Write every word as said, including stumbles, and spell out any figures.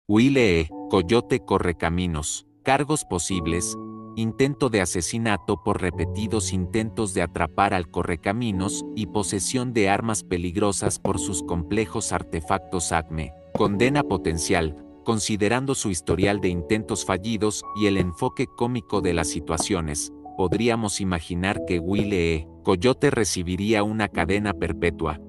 Wile E. Coyote Correcaminos. Cargos posibles. Intento de asesinato por repetidos intentos de atrapar al Correcaminos y posesión de armas peligrosas por sus complejos artefactos ACME. Condena potencial. Considerando su historial de intentos fallidos y el enfoque cómico de las situaciones, podríamos imaginar que Wile E. Coyote recibiría una cadena perpetua.